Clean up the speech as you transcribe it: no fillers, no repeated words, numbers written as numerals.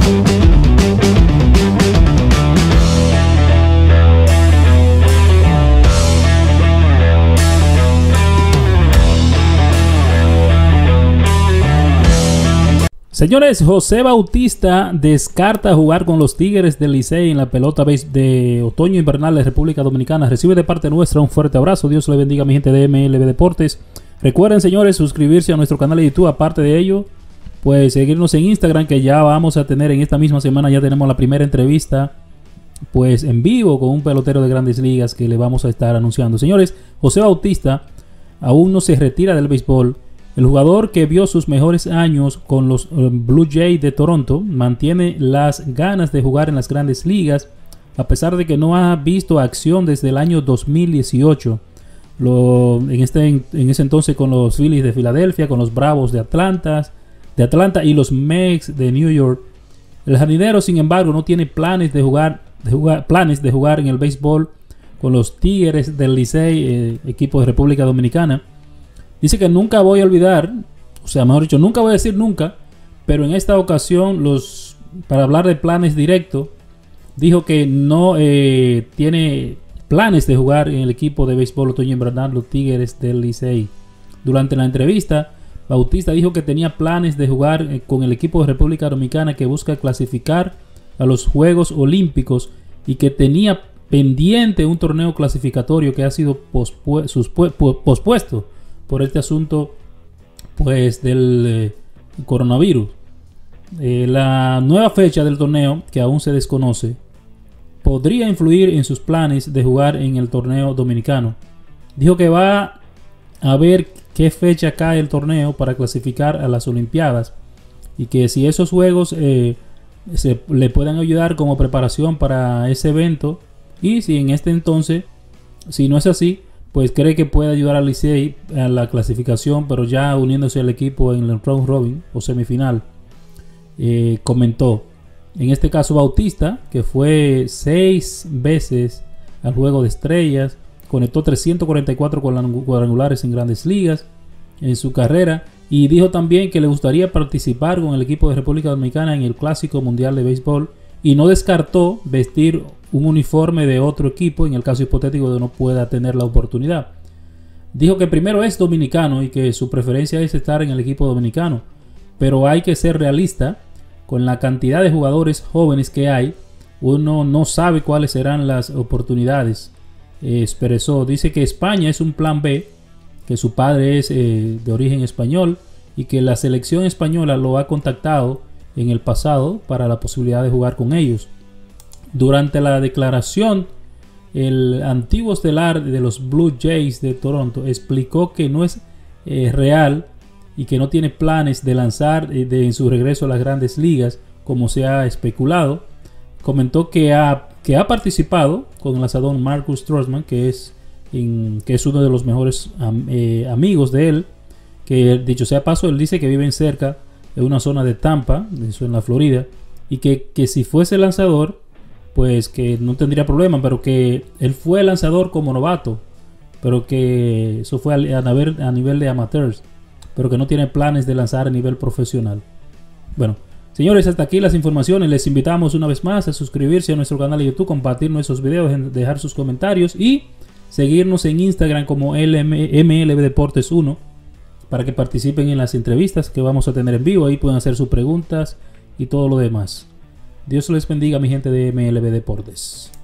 Señores, José Bautista descarta jugar con los Tigres del Licey en la pelota de otoño invernal de República Dominicana. Recibe de parte nuestra un fuerte abrazo. Dios le bendiga a mi gente de MLB Deportes. Recuerden, señores, suscribirse a nuestro canal de YouTube. Aparte de ello, pues seguirnos en Instagram, que ya vamos a tener en esta misma semana. Ya tenemos la primera entrevista pues en vivo con un pelotero de Grandes Ligas que le vamos a estar anunciando. Señores, José Bautista aún no se retira del béisbol. El jugador que vio sus mejores años con los Blue Jays de Toronto mantiene las ganas de jugar en las Grandes Ligas, a pesar de que no ha visto acción desde el año 2018. En ese entonces con los Phillies de Filadelfia, con los Bravos de Atlanta y los Mets de New York. El jardinero, sin embargo, no tiene planes de jugar en el béisbol con los Tigres del Licey, equipo de República Dominicana. Dice que nunca voy a olvidar, o sea, mejor dicho, nunca voy a decir nunca, pero en esta ocasión, para hablar de planes directos, dijo que no tiene planes de jugar en el equipo de béisbol otoño invernal, los Tigres del Licey. Durante la entrevista, Bautista dijo que tenía planes de jugar con el equipo de República Dominicana que busca clasificar a los Juegos Olímpicos y que tenía pendiente un torneo clasificatorio que ha sido pospuesto por este asunto pues del coronavirus. La nueva fecha del torneo, que aún se desconoce, podría influir en sus planes de jugar en el torneo dominicano. Dijo que va a ver qué fecha cae el torneo para clasificar a las Olimpiadas y que si esos juegos le puedan ayudar como preparación para ese evento, y si en este entonces, si no es así, pues cree que puede ayudar al Licey a la clasificación, pero ya uniéndose al equipo en el round robin o semifinal. Comentó, en este caso Bautista, que fue 6 veces al Juego de Estrellas, conectó 344 cuadrangulares en Grandes Ligas en su carrera, y dijo también que le gustaría participar con el equipo de República Dominicana en el Clásico Mundial de Béisbol, y no descartó vestir un uniforme de otro equipo en el caso hipotético de no pueda tener la oportunidad. Dijo que primero es dominicano y que su preferencia es estar en el equipo dominicano, pero hay que ser realista. Con la cantidad de jugadores jóvenes que hay, uno no sabe cuáles serán las oportunidades. Expresó, dice que España es un plan B, que su padre es de origen español y que la selección española lo ha contactado en el pasado para la posibilidad de jugar con ellos. Durante la declaración, el antiguo estelar de los Blue Jays de Toronto explicó que no es real y que no tiene planes de lanzar en su regreso a las Grandes Ligas como se ha especulado. Comentó que ha participado con el lanzador Marcus Stroman, que es uno de los mejores amigos de él, que dicho sea paso, él dice que viven cerca de una zona de Tampa, eso en la Florida, y que si fuese lanzador, pues que no tendría problema, pero que él fue lanzador como novato, pero que eso fue a nivel de amateurs, pero que no tiene planes de lanzar a nivel profesional. Bueno, señores, hasta aquí las informaciones. Les invitamos una vez más a suscribirse a nuestro canal de YouTube, compartir nuestros videos, dejar sus comentarios y seguirnos en Instagram como MLB Deportes 1 para que participen en las entrevistas que vamos a tener en vivo. Ahí pueden hacer sus preguntas y todo lo demás. Dios les bendiga, mi gente de MLB Deportes.